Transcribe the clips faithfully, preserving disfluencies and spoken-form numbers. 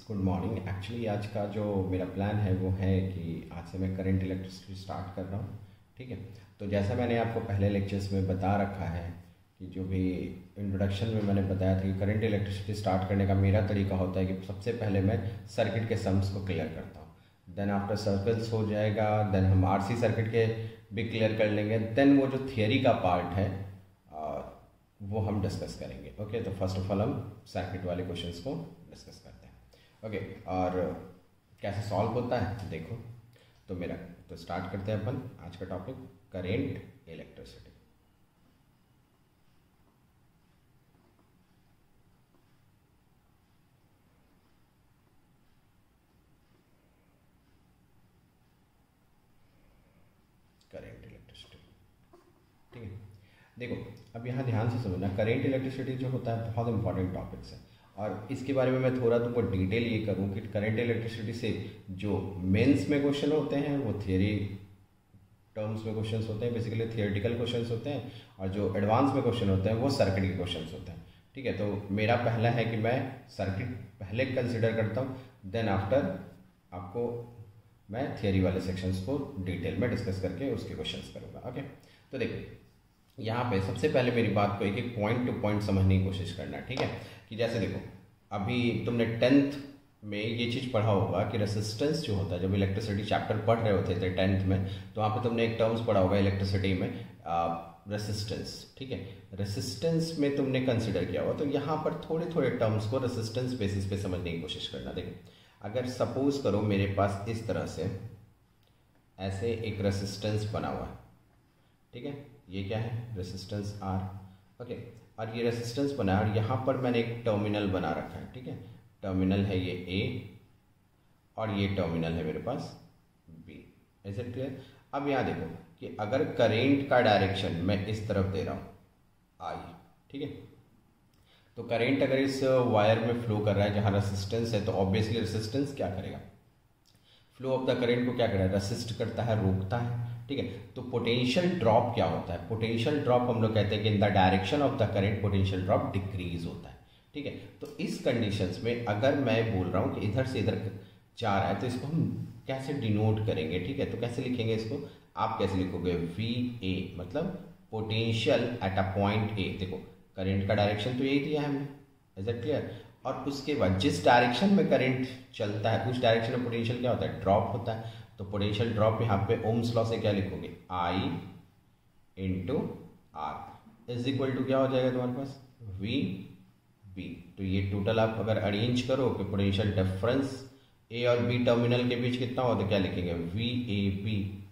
Good morning. Actually आज का जो मेरा प्लान है वो है कि आज से मैं करंट इलेक्ट्रिसिटी स्टार्ट कर रहा हूँ। ठीक है, तो जैसा मैंने आपको पहले लेक्चर्स में बता रखा है कि जो भी इंट्रोडक्शन में मैंने बताया था कि करंट इलेक्ट्रिसिटी स्टार्ट करने का मेरा तरीका होता है कि सबसे पहले मैं सर्किट के सम्स को क्लियर करता हूँ, देन आफ्टर सर्कल्स हो जाएगा, देन हम आरसी सर्किट के भी क्लियर कर लेंगे, देन वो जो थियरी का पार्ट है वो हम डिस्कस करेंगे। ओके okay, तो फर्स्ट ऑफ ऑल हम सर्किट वाले क्वेश्चंस को डिस्कस करते हैं। ओके okay, और कैसे सॉल्व होता है देखो। तो मेरा तो स्टार्ट करते हैं अपन आज का topic current electricity. Current electricity, ठीक है। देखो अब यहाँ ध्यान से समझना, करेंट इलेक्ट्रिसिटी जो होता है बहुत इंपॉर्टेंट टॉपिक्स है और इसके बारे में मैं थोड़ा तुमको डिटेल ये करूँ कि करंट इलेक्ट्रिसिटी से जो मेंस में क्वेश्चन होते हैं वो थियरी टर्म्स में क्वेश्चंस होते हैं, बेसिकली थियोरेटिकल क्वेश्चंस होते हैं, और जो एडवांस में क्वेश्चन होते हैं वो सर्किट के क्वेश्चंस होते हैं। ठीक है, तो मेरा पहला है कि मैं सर्किट पहले कंसिडर करता हूँ, देन आफ्टर आपको मैं थियरी वाले सेक्शंस को डिटेल में डिस्कस करके उसके क्वेश्चंस करूँगा। ओके, तो देखो यहाँ पे सबसे पहले मेरी बात को एक एक पॉइंट टू पॉइंट समझने की कोशिश करना। ठीक है, कि जैसे देखो अभी तुमने टेंथ में ये चीज़ पढ़ा होगा कि रेसिस्टेंस जो होता है, जब इलेक्ट्रिसिटी चैप्टर पढ़ रहे होते थे टेंथ में, तो वहाँ पे तुमने एक टर्म्स पढ़ा होगा इलेक्ट्रिसिटी में, रेसिस्टेंस। ठीक है, रेसिस्टेंस में तुमने कंसिडर किया होगा, तो यहाँ पर थोड़े थोड़े टर्म्स को रेसिस्टेंस बेसिस पे समझने की कोशिश करना। देखो अगर सपोज करो मेरे पास इस तरह से ऐसे एक रेसिस्टेंस बना हुआ है, ठीक है, ये क्या है रेसिस्टेंस आर। ओके, और ये रेसिस्टेंस बना है और यहाँ पर मैंने एक टर्मिनल बना रखा है। ठीक है, टर्मिनल है ये ए और ये टर्मिनल है मेरे पास बी। Is it clear? अब यहाँ देखो कि अगर करेंट का डायरेक्शन मैं इस तरफ दे रहा हूँ आई, ठीक है, तो करेंट अगर इस वायर में फ्लो कर रहा है जहाँ रेसिस्टेंस है, तो ऑब्वियसली रेसिस्टेंस क्या करेगा, फ्लो ऑफ द करेंट को क्या करेगा, रेसिस्ट करता है, रोकता है। ठीक है, तो पोटेंशियल ड्रॉप क्या होता है, पोटेंशियल ड्रॉप हम लोग कहते हैं कि in the direction of the current potential drop decrease होता है। ठीक है, तो इस कंडीशंस में अगर मैं बोल रहा हूँ कि इधर से इधर जा रहा है, तो इसको हम कैसे डिनोट करेंगे। ठीक है, तो कैसे लिखेंगे इसको, आप कैसे लिखोगे, वी ए, मतलब potential at a point A. देखो करंट का डायरेक्शन तो यही दिया है हमने, इज इट क्लियर, और उसके बाद जिस डायरेक्शन में करंट चलता है उस डायरेक्शन में पोटेंशियल क्या होता है, ड्रॉप होता है। तो पोटेंशियल ड्रॉप यहाँ पे ओम्स लॉ से क्या लिखोगे, I into R is equal to क्या हो जाएगा तुम्हारे पास, वी बी। तो ये टोटल आप अगर अरेंज करो कि पोटेंशियल डिफरेंस ए और बी टर्मिनल के बीच कितना हो, तो क्या लिखेंगे, V A B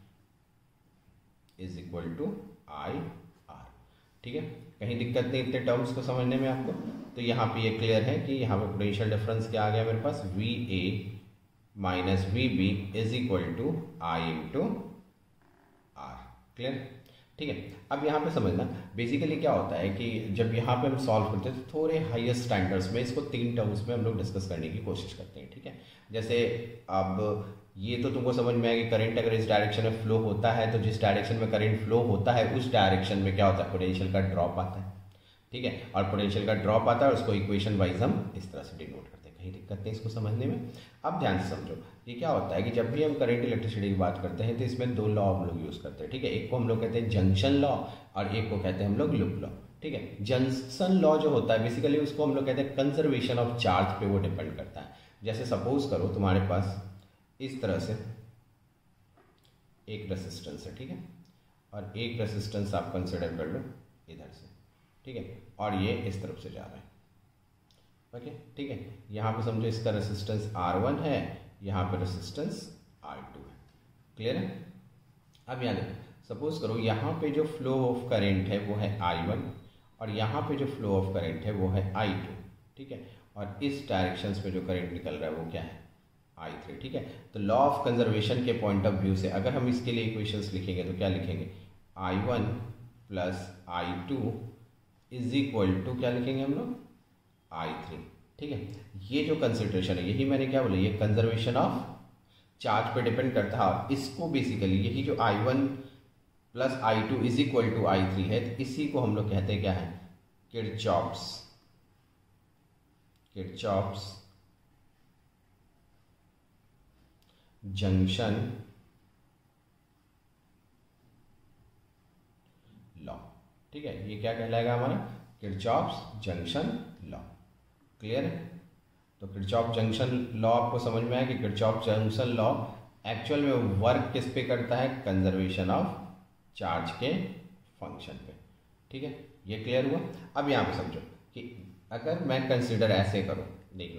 is equal to I R. ठीक है, कहीं दिक्कत नहीं इतने टर्म्स को समझने में आपको। तो यहाँ पे ये क्लियर है कि यहाँ पे पोटेंशियल डिफरेंस क्या आ गया मेरे पास, V A minus V B is equal to I into R. Clear? ठीक है, अब यहाँ पे समझना बेसिकली क्या होता है कि जब यहाँ पे हम सॉल्व करते हैं तो थोड़े हाईएस्ट स्टैंडर्ड्स में इसको तीन टर्म्स में हम लोग डिस्कस करने की कोशिश करते हैं। ठीक है, जैसे अब ये तो तुमको समझ में आया कि करंट अगर इस डायरेक्शन में फ्लो होता है, तो जिस डायरेक्शन में करंट फ्लो होता है उस डायरेक्शन में क्या होता है, पोटेंशियल का ड्रॉप आता है। ठीक है, और पोटेंशियल का ड्रॉप आता है और उसको इक्वेशन वाइज हम इस तरह से डिनोट करते हैं, कहीं दिक्कत नहीं इसको समझने में। अब ध्यान से समझो, ये क्या होता है कि जब भी हम करंट इलेक्ट्रिसिटी की बात करते हैं तो इसमें दो लॉ हम लोग यूज़ करते हैं। ठीक है, एक को हम लोग कहते हैं जंक्शन लॉ और एक को कहते हैं हम लोग लूप लॉ। ठीक है, जंक्शन लॉ जो होता है बेसिकली उसको हम लोग कहते हैं कंजर्वेशन ऑफ चार्ज पे वो डिपेंड करता है। जैसे सपोज करो तुम्हारे पास इस तरह से एक रेसिस्टेंस है, ठीक है, और एक रेसिस्टेंस आप कंसिडर कर लो इधर से, ठीक है, और ये इस तरफ से जा रहा है। ओके, ठीक है, यहाँ पे समझो इसका रेसिस्टेंस आर वन है, यहाँ पे रेसिस्टेंस आर टू है। क्लियर है? अब यहाँ देखो सपोज करो यहाँ पे जो फ्लो ऑफ करंट है वो है आई वन और यहाँ पे जो फ्लो ऑफ करंट है वो है आई टू। ठीक है, और इस डायरेक्शंस में जो करंट निकल रहा है वो क्या है, आई थ्री। ठीक है, तो लॉ ऑफ कंजर्वेशन के पॉइंट ऑफ व्यू से अगर हम इसके लिए इक्वेशंस लिखेंगे तो क्या लिखेंगे, I one plus I two is equal to क्या लिखेंगे हम लोग, आई थ्री। ठीक है, ये जो कंसिडरेशन है यही मैंने क्या बोला, ये कंजर्वेशन ऑफ चार्ज पे डिपेंड करता है। और इसको बेसिकली यही जो I one plus I two is equal to I three है, तो इसी को हम लोग कहते हैं क्या है, किरचॉफ्स किरचॉफ्स जंक्शन लॉ। ठीक है, ये क्या कहलाएगा हमारा, किरचॉफ्स जंक्शन लॉ। क्लियर है? तो किरचॉफ जंक्शन लॉ आपको समझ में आया कि किरचॉफ जंक्शन लॉ एक्चुअल में वर्क किस पे करता है, कंजर्वेशन ऑफ चार्ज के फंक्शन पे। ठीक है, ये क्लियर हुआ। अब यहाँ पे समझो कि अगर मैं कंसिडर ऐसे करूँ, देखना,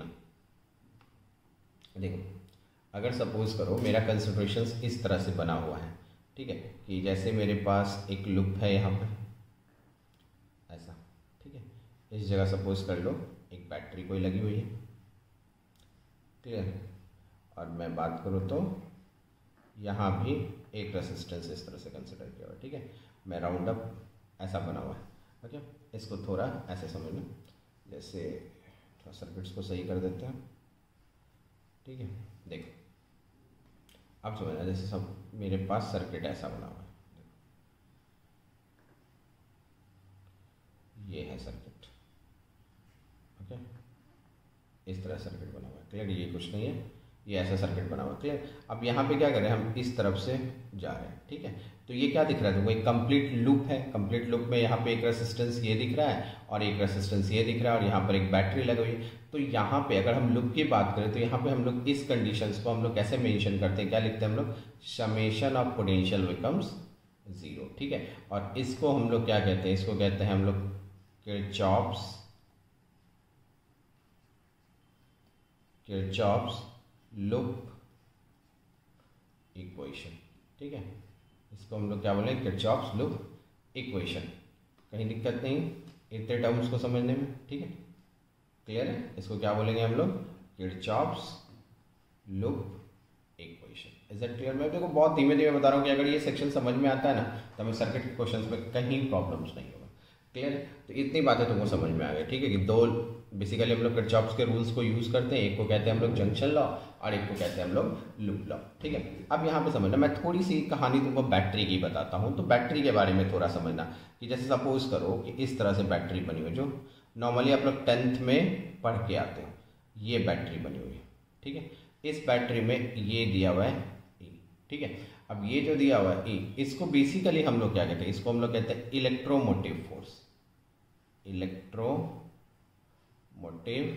देखो अगर सपोज करो मेरा कंसिडरेशन इस तरह से बना हुआ है। ठीक है, कि जैसे मेरे पास एक लूप है यहाँ पे ऐसा। ठीक है, इस जगह सपोज कर लो एक बैटरी कोई लगी हुई है। क्लियर? और मैं बात करूँ तो यहाँ भी एक रेसिस्टेंस इस तरह से कंसिडर किया हुआ है। ठीक है, मैं राउंड अप ऐसा बना हुआ है। ओके, इसको थोड़ा ऐसे समझना, जैसे थोड़ा सर्किट्स को सही कर देते हैं। ठीक है, देखो अब समझना, जैसे सब मेरे पास सर्किट ऐसा बना हुआ है, ये है सर्किट। ओके, इस तरह सर्किट बना हुआ है। क्लियर? ये कुछ नहीं है, ये ऐसा सर्किट बना हुआ है। क्लियर? अब यहाँ पे क्या कर रहे हैं, हम इस तरफ से जा रहे हैं। ठीक है, तो ये क्या दिख रहा है, तो एक कंप्लीट लूप है। कंप्लीट लूप में यहाँ पे एक रेसिस्टेंस ये दिख रहा है और एक रेसिस्टेंस ये दिख रहा है और यहाँ पर एक बैटरी लगी हुई है। तो यहाँ पे अगर हम लूप की बात करें तो यहाँ पे हम लोग इस कंडीशंस को हम लोग कैसे मेंशन करते हैं, क्या लिखते हैं हम लोग, summation of potential becomes zero. ठीक है, और इसको हम लोग क्या कहते हैं, इसको कहते हैं हम लोग किरचॉफ्स किरचॉफ्स लूप इक्वेशन। ठीक है, इसको हम लोग क्या बोलेंगे, किरचॉफ्स लूप इक्वेशन। कहीं दिक्कत नहीं इतने टर्म्स को समझने में। ठीक है, क्लियर है? इसको क्या बोलेंगे हम लोग, Kirchhoff's loop equation. Is that clear? मैं देखो बहुत धीमे धीमे बता रहा हूँ कि अगर ये सेक्शन समझ में आता है ना तो हमें सर्किट के क्वेश्चंस में कहीं प्रॉब्लम्स नहीं होगा। क्लियर है? तो इतनी बातें तुमको समझ में आ गई। ठीक है, कि दो बेसिकली हम लोग किरचॉफ्स के रूल्स को यूज करते हैं, एक को कहते हैं हम लोग जंक्शन लॉ और एक को कहते हैं हम लोग लूप लॉ। ठीक है, अब यहाँ पे समझना, मैं थोड़ी सी कहानी तुमको बैटरी की बताता हूँ। तो बैटरी के बारे में थोड़ा समझना कि जैसे सपोज करो कि इस तरह से बैटरी बनी हुई, जो नॉर्मली आप लोग टेंथ में पढ़ के आते हो, ये बैटरी बनी हुई है। ठीक है, इस बैटरी में ये दिया हुआ है ई। ठीक है, अब ये जो दिया हुआ है ई, इसको बेसिकली हम लोग क्या कहते हैं, इसको हम लोग कहते हैं electromotive force. Electromotive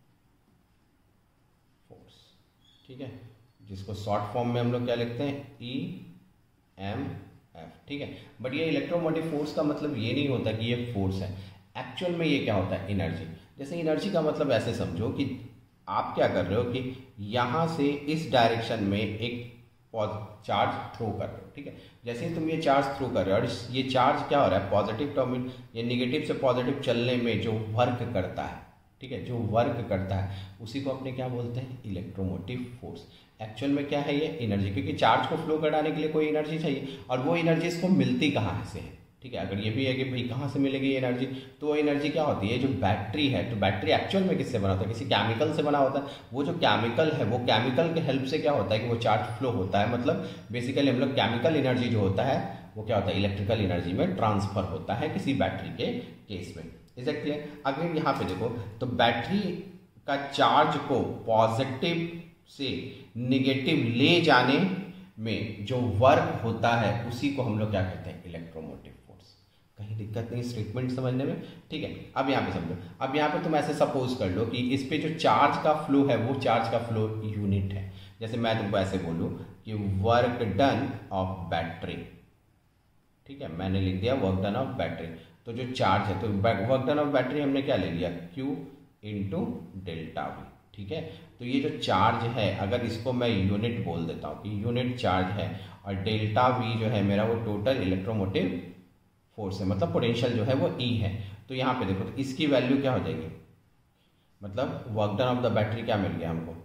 force. ठीक है, जिसको शॉर्ट फॉर्म में हम लोग क्या लिखते हैं, ई एम एफ। ठीक है, बट ये इलेक्ट्रोमोटिव फोर्स का मतलब ये नहीं होता कि ये फोर्स है। एक्चुअल में ये क्या होता है, एनर्जी। जैसे एनर्जी का मतलब ऐसे समझो कि आप क्या कर रहे हो कि यहाँ से इस डायरेक्शन में एक चार्ज थ्रो कर रहे हो। ठीक है, जैसे ही तुम ये चार्ज थ्रो कर रहे हो और ये चार्ज क्या हो रहा है, पॉजिटिव टर्मिनल, ये नेगेटिव से पॉजिटिव चलने में जो वर्क करता है, ठीक है, जो वर्क करता है उसी को अपने क्या बोलते हैं, इलेक्ट्रोमोटिव फोर्स। एक्चुअल में क्या है, ये एनर्जी, क्योंकि चार्ज को फ्लो कराने के लिए कोई एनर्जी चाहिए और वो एनर्जी इसको मिलती कहाँ से है। ठीक है, अगर ये भी है कि भाई कहाँ से मिलेगी एनर्जी, तो वो एनर्जी क्या होती है, जो बैटरी है, तो बैटरी एक्चुअल में किससे बना होता है, किसी केमिकल से बना होता है। वो जो केमिकल है, वो केमिकल के हेल्प से क्या होता है कि वो चार्ज फ्लो होता है। मतलब बेसिकली हम लोग केमिकल एनर्जी जो होता है वो क्या होता है, इलेक्ट्रिकल एनर्जी में ट्रांसफर होता है किसी बैटरी के केस में। Is that clear? अगर यहाँ पे देखो तो बैटरी का चार्ज को पॉजिटिव से निगेटिव ले जाने में जो वर्क होता है उसी को हम लोग क्या कहते हैं, इलेक्ट्रोमोटिव फोर्स। कहीं दिक्कत नहीं स्टेटमेंट समझने में? ठीक है, अब यहाँ पे समझो, अब यहाँ पे तुम ऐसे सपोज कर लो कि इस पे जो चार्ज का फ्लो है वो चार्ज का फ्लो यूनिट है। जैसे मैं तुमको ऐसे बोलूँ कि वर्क डन ऑफ बैटरी। ठीक है, मैंने लिख दिया वर्क डन ऑफ बैटरी, तो जो चार्ज है, तो वर्क डन ऑफ बैटरी हमने क्या ले लिया, Q इंटू डेल्टा वी। ठीक है, तो ये जो चार्ज है अगर इसको मैं यूनिट बोल देता हूँ कि यूनिट चार्ज है और डेल्टा वी जो है मेरा वो टोटल इलेक्ट्रोमोटिव फोर्स है, मतलब पोटेंशियल जो है वो E है। तो यहाँ पे देखो तो इसकी वैल्यू क्या हो जाएगी, मतलब work done of the battery क्या मिल गया हमको,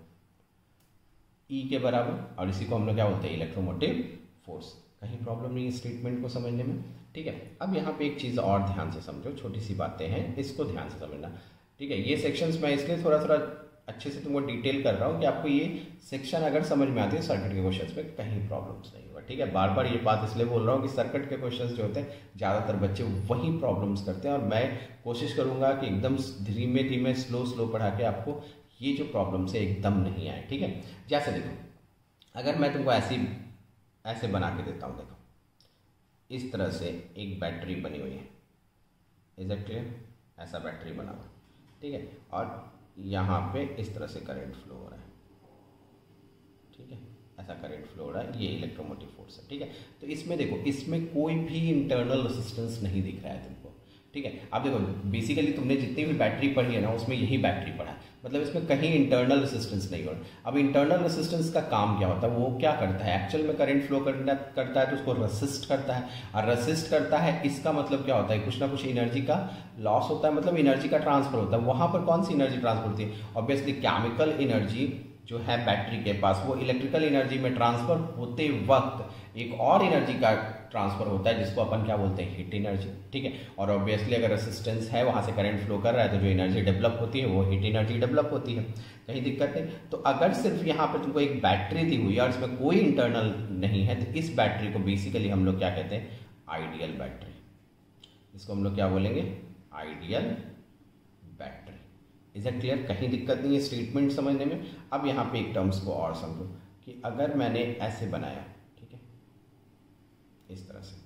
E के बराबर, और इसी को हम लोग क्या बोलते हैं, इलेक्ट्रोमोटिव फोर्स। कहीं प्रॉब्लम नहीं स्टेटमेंट को समझने में? ठीक है, अब यहाँ पे एक चीज़ और ध्यान से समझो, छोटी सी बातें हैं, इसको ध्यान से समझना। ठीक है, ये सेक्शंस मैं इसलिए थोड़ा थोड़ा अच्छे से तुमको डिटेल कर रहा हूँ कि आपको ये सेक्शन अगर समझ में आती है सर्किट के क्वेश्चंस में कहीं प्रॉब्लम्स नहीं होगा। ठीक है, बार बार ये बात इसलिए बोल रहा हूँ कि सर्किट के क्वेश्चंस जो होते हैं ज़्यादातर बच्चे वही प्रॉब्लम्स करते हैं और मैं कोशिश करूँगा कि एकदम धीमे धीमे स्लो स्लो पढ़ा के आपको ये जो प्रॉब्लम्स है एकदम नहीं आए। ठीक है, जैसे देखो अगर मैं तुमको ऐसी ऐसे बना के देता हूँ, देखो इस तरह से एक बैटरी बनी हुई है, इज इट क्लियर? ऐसा बैटरी बना हुआ, ठीक है, और यहाँ पे इस तरह से करंट फ्लो हो रहा है, ठीक है, ऐसा करंट फ्लो हो रहा है, ये इलेक्ट्रोमोटिव फोर्स है, ठीक है। तो इसमें देखो, इसमें कोई भी इंटरनल रेसिस्टेंस नहीं दिख रहा है तुमको, ठीक है। अब देखो बेसिकली तुमने जितनी भी बैटरी पढ़ी है ना, उसमें यही बैटरी पढ़ा है, मतलब इसमें कहीं इंटरनल रेसिस्टेंस नहीं हो रहा। अब इंटरनल रेसिस्टेंस का काम क्या होता है, वो क्या करता है, एक्चुअल में करंट फ्लो करना करता है तो उसको रेसिस्ट करता है, और रेसिस्ट करता है इसका मतलब क्या होता है, कुछ ना कुछ एनर्जी का लॉस होता है, मतलब एनर्जी का ट्रांसफर होता है। वहाँ पर कौन सी एनर्जी ट्रांसफर होती है? ऑब्वियसली केमिकल एनर्जी जो है बैटरी के पास, वो इलेक्ट्रिकल एनर्जी में ट्रांसफर होते वक्त एक और एनर्जी का ट्रांसफर होता है जिसको अपन क्या बोलते हैं, हीट एनर्जी, ठीक है। और ऑब्वियसली अगर रेसिस्टेंस है, वहाँ से करंट फ्लो कर रहा है, तो जो एनर्जी डेवलप होती है वो हीट एनर्जी डेवलप होती है, कहीं दिक्कत नहीं। तो अगर सिर्फ यहाँ पर तुमको एक बैटरी दी हुई है और इसमें कोई इंटरनल नहीं है, तो इस बैटरी को बेसिकली हम लोग क्या कहते हैं, आइडियल बैटरी। इसको हम लोग क्या बोलेंगे, ideal battery. Is it clear? कहीं दिक्कत नहीं है स्टेटमेंट समझने में। अब यहाँ पे एक टर्म्स को और समझो कि अगर मैंने ऐसे बनाया, ठीक है, इस तरह से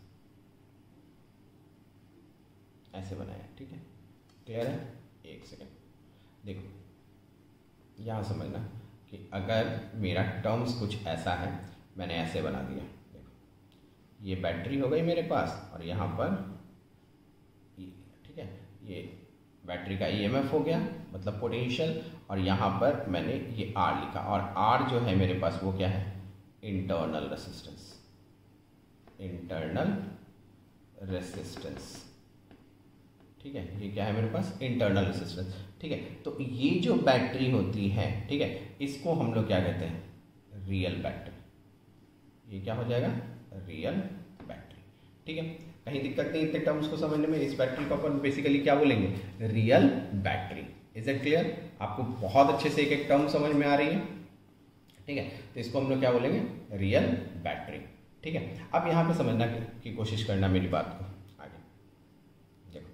ऐसे बनाया, ठीक है, क्लियर है? एक सेकेंड देखो, यहाँ समझना कि अगर मेरा टर्म्स कुछ ऐसा है, मैंने ऐसे बना दिया, देखो ये बैटरी हो गई मेरे पास, और यहाँ पर ठीक है, ये बैटरी का ईएमएफ हो गया, मतलब पोटेंशियल, और यहाँ पर मैंने ये आर लिखा, और आर जो है मेरे पास वो क्या है, इंटरनल रेसिस्टेंस, इंटरनल रेसिस्टेंस, ठीक है, ये क्या है मेरे पास, इंटरनल रेसिस्टेंस, ठीक है। तो ये जो बैटरी होती है, ठीक है, इसको हम लोग क्या कहते हैं, रियल बैटरी। ये क्या हो जाएगा, रियल बैटरी, ठीक है। कहीं दिक्कत नहीं इतने टर्म्स को समझने में। इस बैटरी को अपन बेसिकली क्या बोलेंगे, real battery. Is it clear? आपको बहुत अच्छे से एक एक टर्म समझ में आ रही है, ठीक है। तो इसको हम लोग क्या बोलेंगे, रियल बैटरी, ठीक है। अब यहाँ पे समझना की कोशिश करना मेरी बात को आगे। देखो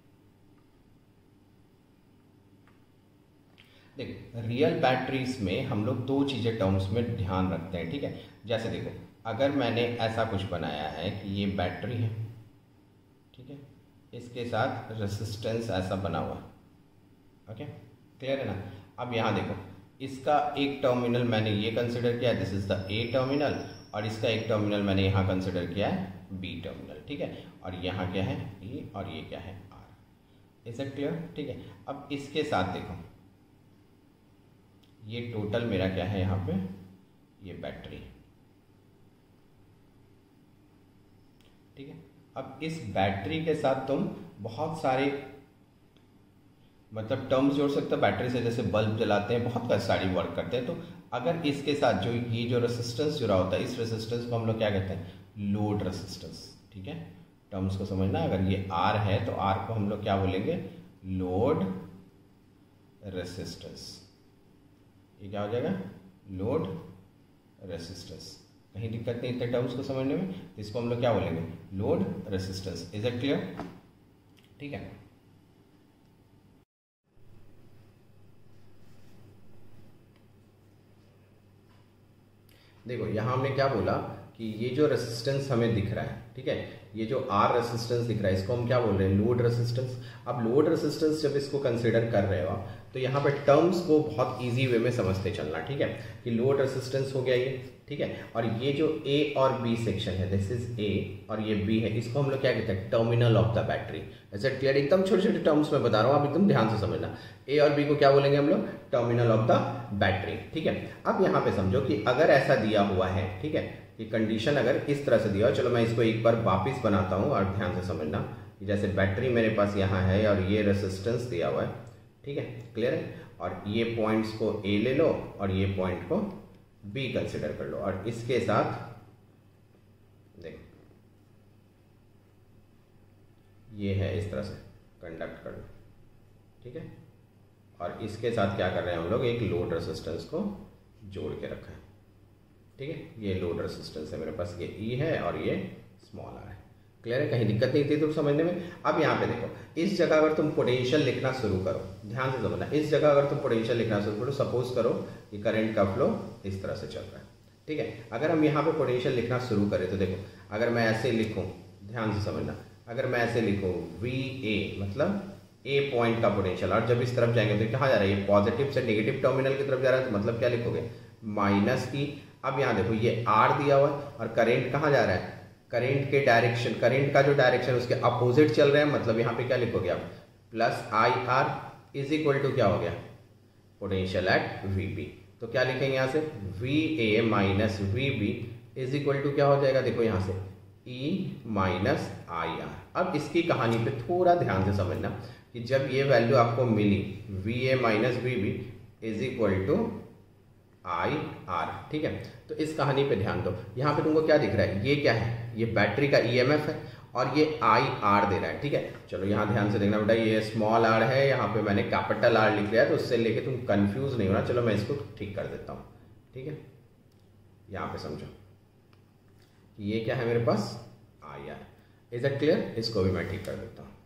देखो रियल बैटरीज में हम लोग दो चीज़ें टर्म्स में ध्यान रखते हैं, ठीक है। जैसे देखो, अगर मैंने ऐसा कुछ बनाया है कि ये बैटरी है, ठीक है, इसके साथ रेसिस्टेंस ऐसा बना हुआ, ओके, क्लियर है ना। अब यहाँ देखो, इसका एक टर्मिनल मैंने ये कंसिडर किया, this is the A terminal, और इसका एक टर्मिनल मैंने यहाँ कंसिडर किया है बी टर्मिनल, ठीक है, और यहाँ क्या है ई, और ये क्या है आर। Is it clear? ठीक है। अब इसके साथ देखो, ये टोटल मेरा क्या है, यहाँ पे ये बैटरी, ठीक है। अब इस बैटरी के साथ तुम बहुत सारे मतलब टर्म्स जोड़ सकते हो बैटरी से, जैसे बल्ब जलाते हैं, बहुत सारी वर्क करते हैं। तो अगर इसके साथ जो ये जो रेसिस्टेंस जुड़ा होता है, इस रेसिस्टेंस को हम लोग क्या कहते हैं, लोड रेसिस्टेंस, ठीक है। टर्म्स को समझना, अगर ये आर है तो आर को हम लोग क्या बोलेंगे, लोड रेसिस्टेंस। ये क्या हो जाएगा, लोड रेसिस्टेंस। कहीं दिक्कत नहीं इतने टर्म्स को समझने में, इसको हम लोग क्या बोलेंगे, load resistance. Is it clear? ठीक है। देखो यहाँ हमने क्या बोला कि ये जो रेसिस्टेंस हमें दिख रहा है, ठीक है, ये जो आर रेसिस्टेंस दिख रहा है, इसको हम क्या बोल रहे हैं, लोड रेसिस्टेंस। अब लोड रेसिस्टेंस जब इसको कंसीडर कर रहे हो तो यहाँ पे टर्म्स को बहुत इजी वे में समझते चलना, ठीक है, कि लोड रेसिस्टेंस हो गया ये, ठीक है, और ये जो ए और बी सेक्शन है, दिस इज ए और ये बी है, इसको हम लोग क्या कहते हैं, टर्मिनल ऑफ द बैटरी। ऐसा क्लियर? एकदम छोटे छोटे टर्म्स में बता रहा हूँ, आप एकदम ध्यान से समझना। ए और बी को क्या बोलेंगे हम लोग, टर्मिनल ऑफ द बैटरी, ठीक है। अब यहाँ पे समझो कि अगर ऐसा दिया हुआ है, ठीक है, कि कंडीशन अगर इस तरह से दिया हो, चलो मैं इसको एक बार वापिस बनाता हूँ और ध्यान से समझना कि जैसे बैटरी मेरे पास यहाँ है और ये रेसिस्टेंस दिया हुआ है, ठीक है, क्लियर है, और ये पॉइंट्स को ए ले लो और ये पॉइंट को बी कंसिडर कर लो, और इसके साथ देखो ये है, इस तरह से कंडक्ट कर लो, ठीक है, और इसके साथ क्या कर रहे हैं हम लोग, एक लोड रेसिस्टेंस को जोड़ के रखा है, ठीक है। ये लोड रेसिस्टेंस है मेरे पास, ये ई है और ये स्मॉल आर है। क्लियर है? कहीं दिक्कत नहीं थी तुम समझने में। अब यहाँ पे देखो, इस जगह अगर तुम पोटेंशियल लिखना शुरू करो, ध्यान से समझना, इस जगह अगर तुम पोटेंशियल लिखना शुरू करो, सपोज करो कि करंट का फ्लो इस तरह से चल रहा है, ठीक है। अगर हम यहाँ पे पोटेंशियल लिखना शुरू करें तो देखो, अगर मैं ऐसे लिखूँ, ध्यान से समझना, अगर मैं ऐसे लिखूँ वी ए मतलब ए पॉइंट का पोटेंशियल, और जब इस तरफ जाएंगे तो कहाँ जा रहा है, ये पॉजिटिव से नेगेटिव टर्मिनल की तरफ जा रहा है, तो मतलब क्या लिखोगे, माइनस ई। अब यहाँ देखो ये आर दिया हुआ है और करेंट कहाँ जा रहा है, करेंट के डायरेक्शन, करेंट का जो डायरेक्शन उसके अपोजिट चल रहे हैं, मतलब यहाँ पे क्या लिखोगे आप, plus I R is equal to क्या हो गया, पोटेंशियल एट वी बी। तो क्या लिखेंगे यहाँ से, V A minus V B is equal to क्या हो जाएगा, देखो यहाँ से ई माइनस आई आर। अब इसकी कहानी पे थोड़ा ध्यान से समझना कि जब ये वैल्यू आपको मिली V A minus V B is equal to I R, ठीक है, तो इस कहानी पे ध्यान दो। यहाँ पे तुमको क्या दिख रहा है, ये क्या है, ये बैटरी का ई एम एफ है और ये आई आर दे रहा है, ठीक है। चलो यहाँ ध्यान से देखना बेटा, ये स्मॉल आर है, यहाँ पे मैंने कैपिटल आर लिख लिया है, तो उससे लेके तुम कंफ्यूज नहीं होना। चलो मैं इसको ठीक कर देता हूँ, ठीक है। यहाँ पे समझो ये क्या है मेरे पास, I R, is it clear, इसको भी मैं ठीक कर देता हूँ।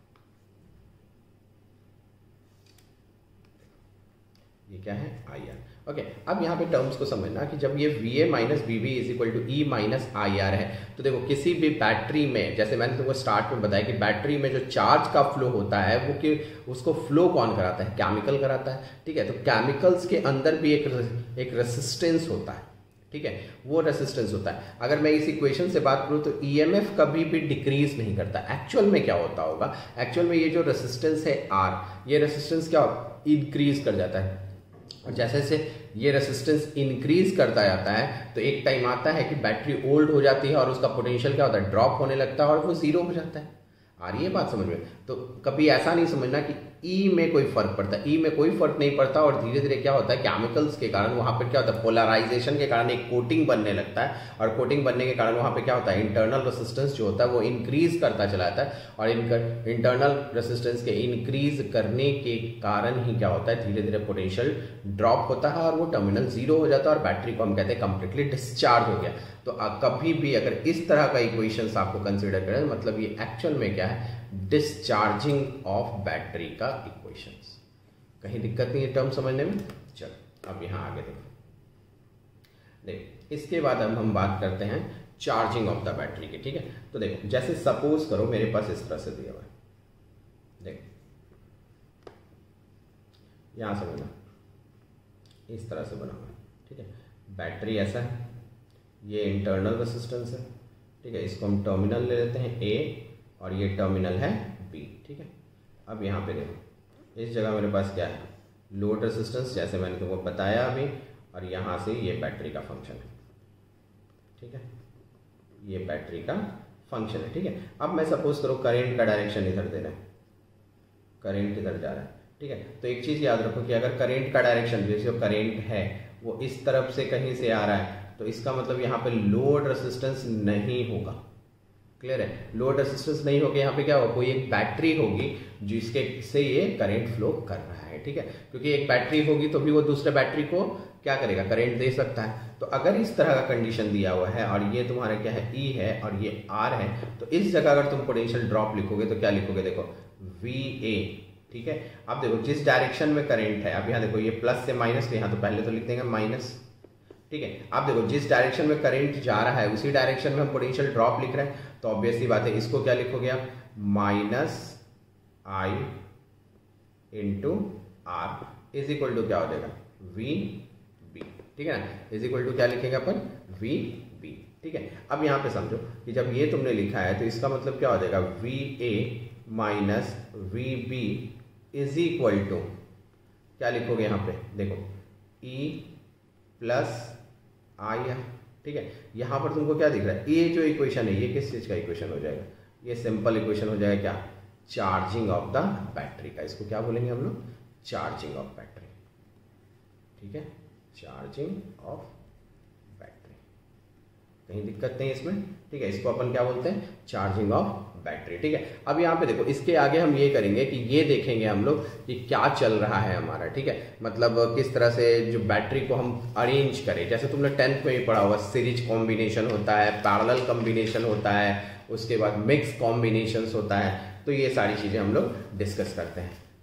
ये क्या है, आई आर, ओके। अब यहाँ पे टर्म्स को समझना कि जब ये V A minus B B is equal to E minus I R है, तो देखो किसी भी बैटरी में, जैसे मैंने तुमको स्टार्ट में बताया कि बैटरी में जो चार्ज का फ्लो होता है वो कि उसको फ्लो कौन कराता है, केमिकल कराता है, ठीक है। तो केमिकल्स के अंदर भी एक एक रेसिस्टेंस होता है, ठीक है, वो रेसिस्टेंस होता है। अगर मैं इस इक्वेशन से बात करूं तो ईएमएफ कभी भी डिक्रीज नहीं करता। एक्चुअल में क्या होता होगा, एक्चुअल में ये जो रेसिस्टेंस है आर, ये रेसिस्टेंस क्या इंक्रीज कर जाता है, और जैसे जैसे ये रेसिस्टेंस इंक्रीज करता जाता है तो एक टाइम आता है कि बैटरी ओल्ड हो जाती है और उसका पोटेंशियल क्या होता है, ड्रॉप होने लगता है और वो जीरो हो जाता है। आ रही है बात समझ में। तो कभी ऐसा नहीं समझना कि ई में कोई फर्क पड़ता है, ई में कोई फर्क नहीं पड़ता, और धीरे धीरे क्या होता है, केमिकल्स के कारण वहाँ पर क्या होता है, पोलराइजेशन के कारण एक कोटिंग बनने लगता है, और कोटिंग बनने के कारण वहाँ पे क्या होता है, इंटरनल रेसिस्टेंस जो होता है वो इंक्रीज करता चला जाता है, और इंटरनल रेसिस्टेंस के इंक्रीज करने के कारण ही क्या होता है, धीरे धीरे पोटेंशियल ड्रॉप होता है और वो टर्मिनल जीरो हो जाता है और बैटरी को हम कहते हैं कंप्लीटली डिस्चार्ज हो गया। तो कभी भी अगर इस तरह का इक्वेशंस आपको कंसिडर करें, मतलब ये एक्चुअल में क्या है, डिस्चार्जिंग ऑफ बैटरी का इक्वेशंस। कहीं दिक्कत नहीं है टर्म समझने में। चलो अब यहां आगे देखो, देखो इसके बाद अब हम बात करते हैं चार्जिंग ऑफ द बैटरी की, ठीक है। तो देखो जैसे सपोज करो मेरे पास इस तरह से दिया हुआ है, देखो यहां समझना, इस तरह से बना हुआ है, ठीक है। बैटरी ऐसा है, ये इंटरनल रेसिस्टेंस है, ठीक है, इसको हम टर्मिनल ले लेते हैं ए और ये टर्मिनल है बी, ठीक है। अब यहाँ पे देखो इस जगह मेरे पास क्या है, लोड रेसिस्टेंस, जैसे मैंने तुमको बताया अभी, और यहाँ से ये बैटरी का फंक्शन है, ठीक है, ये बैटरी का फंक्शन है, ठीक है। अब मैं सपोज करो करंट का डायरेक्शन इधर दे रहा है, करंट इधर जा रहा है, ठीक है। तो एक चीज़ याद रखो कि अगर करंट का डायरेक्शन, जैसे करंट है वो इस तरफ से कहीं से आ रहा है, तो इसका मतलब यहाँ पे लोड रेसिस्टेंस नहीं होगा, क्लियर है। लोड रेसिस्टेंस नहीं होगा, यहाँ पे क्या होगा, कोई एक बैटरी होगी जिसके से ये करंट फ्लो कर रहा है, ठीक है। क्योंकि एक बैटरी होगी तो भी वो दूसरे बैटरी को क्या करेगा, करंट दे सकता है। तो अगर इस तरह का कंडीशन दिया हुआ है और ये तुम्हारा क्या है, ई है और ये आर है, तो इस जगह अगर तुम पोटेंशियल ड्रॉप लिखोगे तो क्या लिखोगे, देखो वी ए, ठीक है। अब देखो जिस डायरेक्शन में करंट है, अब यहाँ देखो ये प्लस से माइनस, यहाँ तो पहले तो लिख देंगे माइनस, ठीक है। आप देखो जिस डायरेक्शन में करंट जा रहा है उसी डायरेक्शन में हम पोटेंशियल ड्रॉप लिख रहे हैं, तो ऑब्वियसली बात है इसको क्या लिखोगे आप, minus I into R is equal to क्या हो जाएगा, वी बी, ठीक है ना, इज इक्वल टू क्या लिखेंगे अपन, वी बी, ठीक है। अब यहाँ पे समझो कि जब ये तुमने लिखा है तो इसका मतलब क्या हो जाएगा, V A minus V B is equal to क्या लिखोगे यहाँ पे, देखो ई प्लस आई है, ठीक है। यहाँ पर तुमको क्या दिख रहा है, ये जो इक्वेशन है ये किस चीज का इक्वेशन हो जाएगा, ये सिंपल इक्वेशन हो जाएगा क्या, चार्जिंग ऑफ द बैटरी का। इसको क्या बोलेंगे हम लोग, चार्जिंग ऑफ बैटरी, ठीक है, चार्जिंग ऑफ बैटरी। कहीं दिक्कत नहीं इसमें, ठीक है। इसको अपन क्या बोलते हैं, चार्जिंग ऑफ बैटरी, ठीक है। अब यहाँ पे देखो इसके आगे हम ये करेंगे कि ये देखेंगे हम लोग कि क्या चल रहा है हमारा, ठीक है। मतलब किस तरह से जो बैटरी को हम अरेंज करें, जैसे तुमने टेंथ में भी पढ़ा होगा, सीरीज कॉम्बिनेशन होता है, पैरेलल कॉम्बिनेशन होता है, उसके बाद मिक्स कॉम्बिनेशंस होता है, तो ये सारी चीजें हम लोग डिस्कस करते हैं।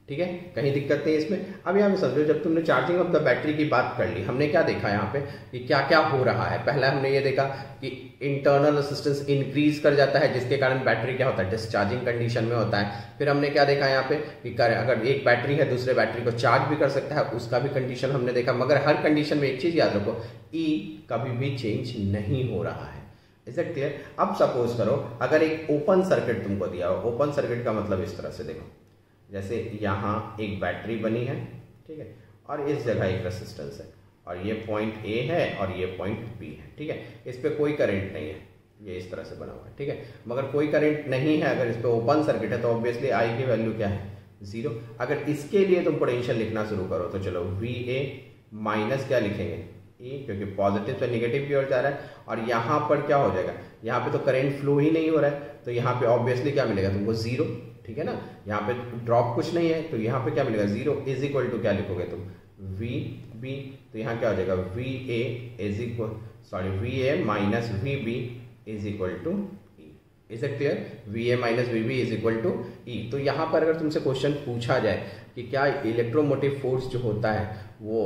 ठीक है, कहीं दिक्कत नहीं है इसमें। अब यहाँ पे समझो, जब तुमने चार्जिंग ऑफ द बैटरी की बात कर ली, हमने क्या देखा यहाँ पे कि क्या क्या हो रहा है। पहला हमने ये देखा कि इंटरनल रेजिस्टेंस इंक्रीज कर जाता है, जिसके कारण बैटरी क्या होता है, डिस्चार्जिंग कंडीशन में होता है। फिर हमने क्या देखा यहाँ पे कि अगर एक बैटरी है दूसरे बैटरी को चार्ज भी कर सकता है, उसका भी कंडीशन हमने देखा। मगर हर कंडीशन में एक चीज याद रखो, ई कभी भी चेंज नहीं हो रहा है। Is it clear? अब सपोज करो अगर एक ओपन सर्किट तुमको दिया हो, ओपन सर्किट का मतलब इस तरह से देखो, जैसे यहाँ एक बैटरी बनी है, ठीक है, और इस जगह एक रेसिस्टेंस है, और ये पॉइंट ए है और ये पॉइंट बी है, ठीक है। इस पे कोई करंट नहीं है, ये इस तरह से बना हुआ है, ठीक है। मगर कोई करंट नहीं है, अगर इस पे ओपन सर्किट है तो ऑब्वियसली आई की वैल्यू क्या है, जीरो। अगर इसके लिए तुम पोटेंशियल लिखना शुरू करो तो चलो वी ए माइनस क्या लिखेंगे, ई, क्योंकि पॉजिटिव से निगेटिव की ओर जा रहा है। और यहाँ पर क्या हो जाएगा, यहाँ पे तो करंट फ्लो ही नहीं हो रहा है, तो यहाँ पे ऑब्वियसली क्या मिलेगा तुमको, जीरो, ठीक है ना। यहाँ पे ड्रॉप कुछ नहीं है, तो यहाँ पे क्या मिलेगा, जीरो इज इक्वल टू क्या लिखोगे तुम, वी बी, तो यहाँ क्या हो जाएगा, V A is equal sorry V A minus V B is equal to E. Is it clear? V A minus V B is equal to E. तो यहाँ पर अगर तुमसे क्वेश्चन पूछा जाए कि क्या इलेक्ट्रोमोटिव फोर्स जो होता है वो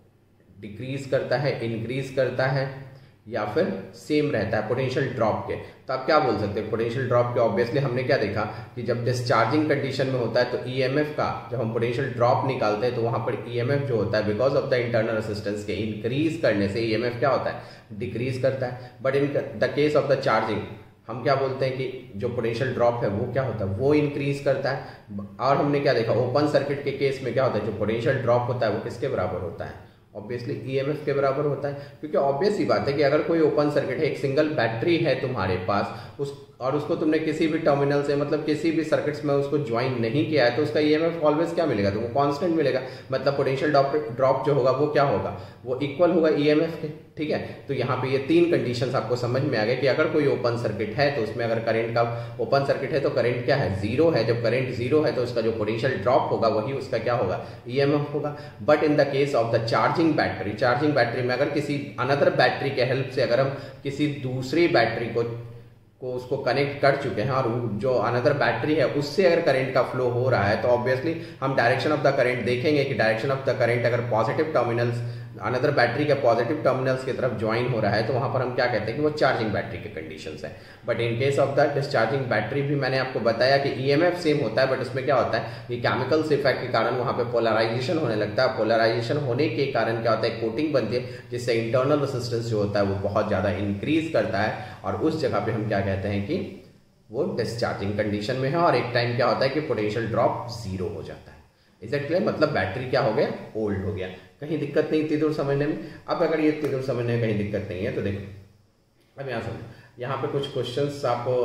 डिक्रीज करता है, इंक्रीज करता है, या फिर सेम रहता है पोटेंशियल ड्रॉप के, तो आप क्या बोल सकते हैं, पोटेंशियल ड्रॉप के ऑब्वियसली हमने क्या देखा कि जब डिस्चार्जिंग कंडीशन में होता है तो ईएमएफ का, जब हम पोटेंशियल ड्रॉप निकालते हैं तो वहां पर ईएमएफ जो होता है because of the internal resistance के इंक्रीज करने से ईएमएफ क्या होता है, डिक्रीज करता है। But in the case of the charging हम क्या बोलते हैं कि जो पोटेंशियल ड्रॉप है वो क्या होता है, वो इंक्रीज करता है। और हमने क्या देखा, ओपन सर्किट के केस में क्या होता है, जो पोटेंशियल ड्रॉप होता है वो किसके बराबर होता है, ऑब्वियसली ईएमएफ के बराबर होता है। क्योंकि ऑब्वियस ही बात है कि अगर कोई ओपन सर्किट है, एक सिंगल बैटरी है तुम्हारे पास, उस और उसको तुमने किसी भी टर्मिनल से मतलब किसी भी सर्किट्स में उसको ज्वाइन नहीं किया है, तो उसका ईएमएफ ऑलवेज क्या मिलेगा तुमको, कांस्टेंट मिलेगा। मतलब पोटेंशियल ड्रॉप जो होगा वो क्या होगा, वो इक्वल होगा ईएमएफ के, ठीक है। तो यहाँ पे ये तीन कंडीशंस आपको समझ में आ गए कि अगर कोई ओपन सर्किट है तो उसमें अगर करंट का, ओपन सर्किट है तो करंट क्या है, जीरो है। जब करंट जीरो है तो उसका जो पोटेंशियल ड्रॉप होगा वही उसका क्या होगा, ईएमएफ होगा। But in the case of the charging battery, charging battery में अगर किसी अनदर बैटरी के हेल्प से अगर हम किसी दूसरी बैटरी को को उसको कनेक्ट कर चुके हैं और जो अनदर बैटरी है उससे अगर करंट का फ्लो हो रहा है, तो ऑब्वियसली हम डायरेक्शन ऑफ द करंट देखेंगे कि डायरेक्शन ऑफ द करंट अगर पॉजिटिव टर्मिनल्स अनदर बैटरी के पॉजिटिव टर्मिनल्स की तरफ ज्वाइन हो रहा है तो वहां पर हम क्या कहते हैं कि वो चार्जिंग बैटरी के कंडीशंस है। But in case of the discharging battery भी मैंने आपको बताया कि ईएमएफ सेम होता है, बट उसमें क्या होता है कि केमिकल्स इफेक्ट के कारण वहां पे पोलराइजेशन होने लगता है। पोलराइजेशन होने के कारण क्या होता है, कोटिंग बनती है जिससे इंटरनल रेजिस्टेंस जो होता है वो बहुत ज्यादा इंक्रीज करता है, और उस जगह पे हम क्या कहते हैं कि वो डिस्चार्जिंग कंडीशन में है, और एक टाइम क्या होता है कि पोटेंशियल ड्रॉप जीरो हो जाता है। Is it clear? मतलब बैटरी क्या हो गया, ओल्ड हो गया। कहीं दिक्कत नहीं इतनी दूर समझने में। अब अगर ये इतनी दूर समझने में कहीं दिक्कत नहीं है तो देखो अब यहाँ समझो, यहाँ पे कुछ क्वेश्चंस आपको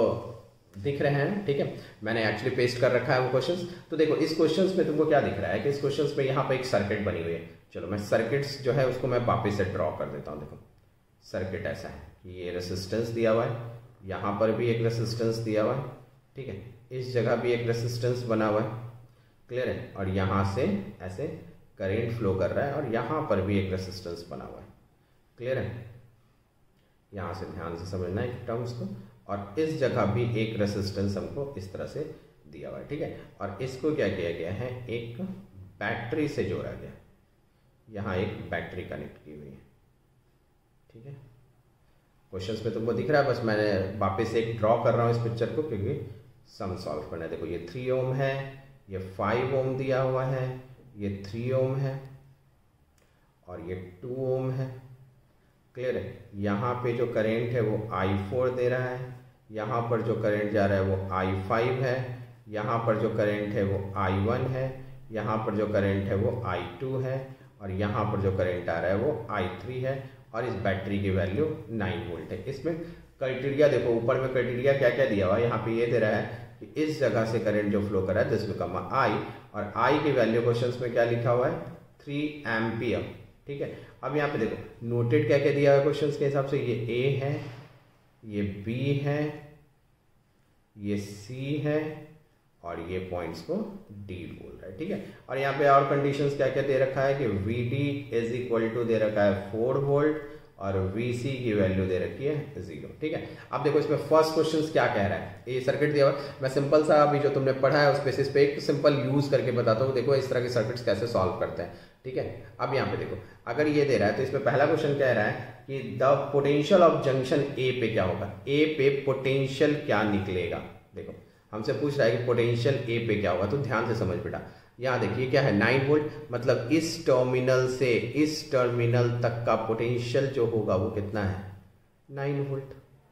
दिख रहे हैं, ठीक है, मैंने एक्चुअली पेस्ट कर रखा है वो क्वेश्चंस। तो देखो इस क्वेश्चंस में तुमको क्या दिख रहा है कि इस क्वेश्चंस में यहाँ पे एक सर्किट बनी हुई है। चलो मैं सर्किट्स जो है उसको मैं वापिस से ड्रॉ कर देता हूँ। देखो सर्किट ऐसा है कि ये रेसिस्टेंस दिया हुआ है, यहाँ पर भी एक रेसिस्टेंस दिया हुआ है, ठीक है, इस जगह भी एक रेसिस्टेंस बना हुआ है, क्लियर है, और यहाँ से ऐसे करंट फ्लो कर रहा है, और यहाँ पर भी एक रेसिस्टेंस बना हुआ है, क्लियर है। यहाँ से ध्यान से समझना है टर्म्स को, और इस जगह भी एक रेसिस्टेंस हमको इस तरह से दिया हुआ है, ठीक है, और इसको क्या किया गया है, एक बैटरी से जोड़ा गया, यहाँ एक बैटरी कनेक्ट की हुई है, ठीक है। क्वेश्चंस में तुमको दिख रहा है, बस मैंने वापस एक ड्रॉ कर रहा हूँ इस पिक्चर को क्योंकि सम सॉल्व करना है। देखो ये थ्री ओम है, ये फाइव ओम दिया हुआ है, ये थ्री ओम है, और ये टू ओम है, क्लियर है। यहाँ पे जो करंट है वो आई फोर दे रहा है, यहाँ पर जो करंट जा रहा है वो आई फाइव है, यहाँ पर जो करंट है वो आई वन है, यहाँ पर जो करंट है वो आई टू है, और यहाँ पर जो करंट आ रहा है वो आई थ्री है, और इस बैटरी की वैल्यू नाइन वोल्ट है। इसमें क्राइटेरिया देखो, ऊपर में क्राइटेरिया क्या क्या दिया हुआ है, यहाँ पे ये दे रहा है कि इस जगह से करंट जो फ्लो कर रहा है दिस बिकम आई, और आई की वैल्यू क्वेश्चंस में क्या लिखा हुआ है, थ्री एम्पियर, ठीक है। अब यहाँ पे देखो नोटेड क्या क्या दिया हुआ है क्वेश्चंस के हिसाब से, ये ए है, ये बी है, ये सी है, और ये पॉइंट्स को डी बोल रहा है, ठीक है। और यहाँ पे और कंडीशंस क्या क्या दे रखा है कि V D is equal to दे रखा है फोर वोल्ट, और वी सी की वैल्यू दे रखी है जीरो। ठीक है, अब देखो इसमें फर्स्ट क्वेश्चन क्या कह रहा है, ये सर्किट दिया हुआ, मैं सिंपल सा अभी जो तुमने पढ़ा है उस बेसिस पे एक सिंपल यूज करके बताता हूँ। देखो इस तरह के सर्किट्स कैसे सॉल्व करते हैं। ठीक है, अब यहाँ पे देखो अगर ये दे रहा है तो इसमें पहला क्वेश्चन कह रहा है कि the potential of junction A पे क्या होगा, ए पे पोटेंशियल क्या निकलेगा। देखो हमसे पूछ रहा है कि पोटेंशियल ए पे क्या होगा, तो ध्यान से समझ बेटा। यहाँ देखिए क्या है, नाइन वोल्ट, मतलब इस टर्मिनल से इस टर्मिनल तक का पोटेंशियल जो होगा वो कितना है, नाइन वोल्ट।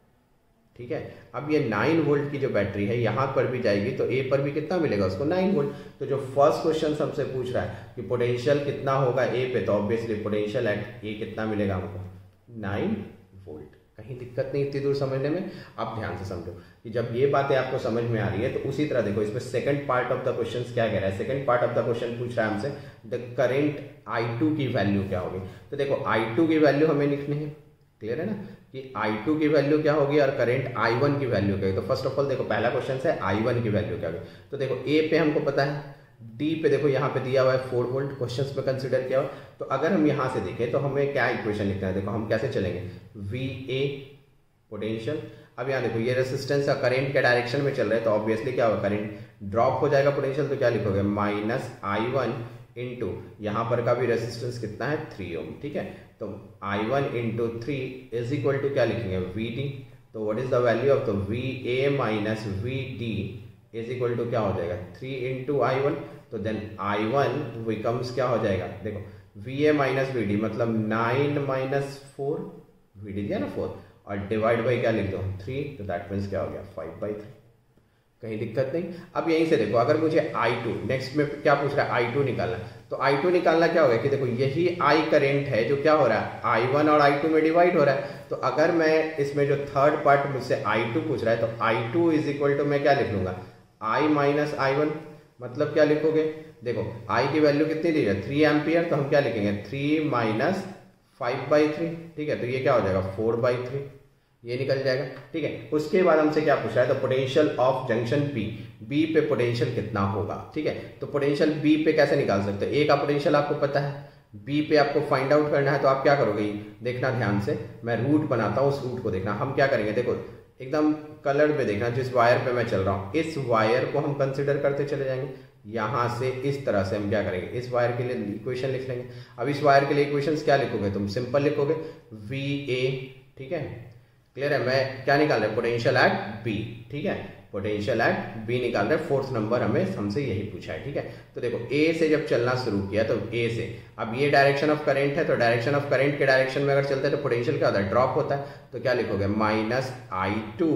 ठीक है, अब ये नाइन वोल्ट की जो बैटरी है यहाँ पर भी जाएगी तो ए पर भी कितना मिलेगा उसको, नाइन वोल्ट। तो जो फर्स्ट क्वेश्चन हमसे पूछ रहा है कि पोटेंशियल कितना होगा ए पे, तो ऑब्वियसली पोटेंशियल एट ए कितना मिलेगा हमको, नाइन वोल्ट। कहीं दिक्कत नहीं इतनी दूर समझने में। आप ध्यान से समझो कि जब ये बातें आपको समझ में आ रही है तो उसी तरह देखो इसमें second part of the question क्या कह रहा है। Second part of the question पूछ रहा है हमसे द करेंट आई टू की वैल्यू क्या होगी। तो देखो आई टू की वैल्यू हमें लिखनी है, क्लियर है ना, कि आई टू की वैल्यू क्या होगी और करंट आई वन की वैल्यू क्या होगी। तो फर्स्ट ऑफ ऑल देखो पहला क्वेश्चन है आई वन की वैल्यू क्या होगी। तो देखो ए पे हमको पता है, डी पे देखो यहाँ पे दिया हुआ है फोर वोल्ट, क्वेश्चंस में कंसिडर किया हुआ। तो अगर हम यहाँ से देखें तो हमें क्या इक्वेशन लिखना है, देखो हम कैसे चलेंगे, वी ए पोटेंशियल। अब यहाँ देखो ये रेसिस्टेंस का करंट के डायरेक्शन में चल रहा है तो ऑब्वियसली क्या होगा, करंट ड्रॉप हो जाएगा पोटेंशियल, तो क्या लिखोगे माइनस आई वन इंटू यहाँ पर का भी रेसिस्टेंस कितना है, थ्री ओम। ठीक है, तो I one into three is equal to क्या लिखेंगे, वी डी। तो what is the value of, तो V A minus V D is equal to क्या हो जाएगा, थ्री इंटू आई वन। तो देन आई वन बिकम्स क्या हो जाएगा, देखो V A minus V D मतलब nine minus four, V D दिया ना फोर, और डिवाइड बाई क्या लिख दो, थ्री, तो दैट मीन्स क्या हो गया, फाइव बाई थ्री। कहीं दिक्कत नहीं। अब यहीं से देखो अगर मुझे आई टू, नेक्स्ट में क्या पूछ रहा है, आई टू निकालना, तो आई टू निकालना क्या होगा कि देखो यही I करंट है जो क्या हो रहा है, आई वन और आई टू में डिवाइड हो रहा है। तो अगर मैं इसमें जो थर्ड पार्ट मुझसे आई टू पूछ रहा है तो I two is equal to मैं क्या लिख लूंगा, I माइनस आई वन, मतलब क्या लिखोगे, देखो I की वैल्यू कितनी दी है, थ्री एम्पियर, तो हम क्या लिखेंगे, three minus five by three. ठीक है, तो ये क्या हो जाएगा, फोर बाई थ्री, ये निकल जाएगा। ठीक है, उसके बाद हमसे क्या पूछा है, तो potential of junction B, B पे पोटेंशियल कितना होगा। ठीक है, तो पोटेंशियल बी पे कैसे निकाल सकते हो, ए का पोटेंशियल आपको पता है, बी पे आपको फाइंड आउट करना है, तो आप क्या करोगे, देखना ध्यान से, मैं रूट बनाता हूँ, उस रूट को देखना। हम क्या करेंगे, देखो एकदम कलर में देखना, जिस वायर पे मैं चल रहा हूँ इस वायर को हम कंसिडर करते चले जाएंगे। यहाँ से इस तरह से हम क्या करेंगे, इस वायर के लिए इक्वेशन लिख लेंगे। अब इस वायर के लिए इक्वेशंस क्या लिखोगे तुम, सिंपल लिखोगे वी ए। ठीक है, क्लियर है, मैं क्या निकाल रहे, पोटेंशियल एट बी। ठीक है, पोटेंशियल एट बी निकाल रहे, फोर्थ नंबर हमें हमसे यही पूछा है। ठीक है, तो देखो ए से जब चलना शुरू किया तो ए से, अब ये डायरेक्शन ऑफ करंट है, तो डायरेक्शन ऑफ करंट के डायरेक्शन में अगर चलते हैं तो पोटेंशियल क्या होता है, ड्रॉप होता है। तो क्या लिखोगे, minus I two